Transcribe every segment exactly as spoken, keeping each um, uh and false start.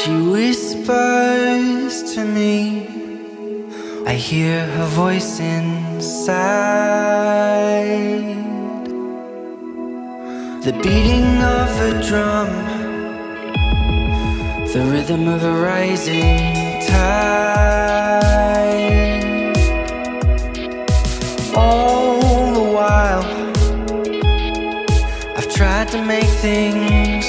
She whispers to me, I hear her voice inside. The beating of a drum, the rhythm of a rising tide. All the while, I've tried to make things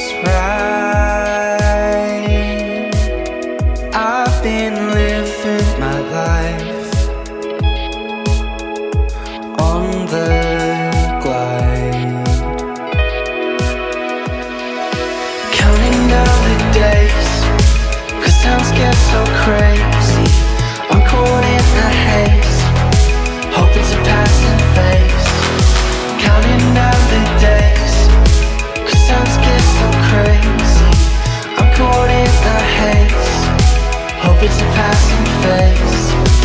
right. I've been living my life on the glide, counting down the days, 'cause times get so crazy. I'm caught in a haze, hoping to pass and face. Counting down the days, 'cause times get so crazy. I'm caught in a haze, hoping to pass and face.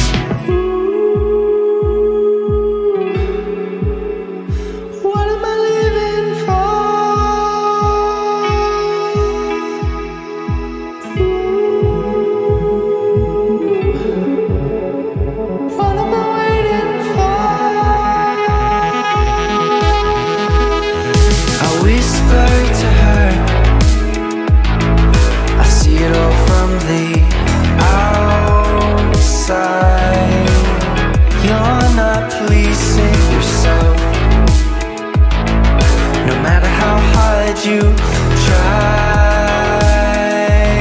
What am I living for? What am I waiting for? I whisper to her, I see it all from the outside. You're not pleasing yourself, no matter how hard you try.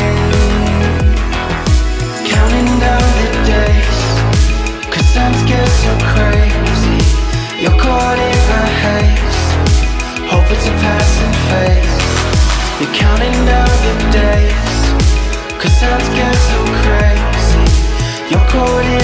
Counting down the days, 'cause times get so crazy. You're caught in a haze, hoping to pass and face. You're counting down the days, 'cause times get so crazy. You're caught in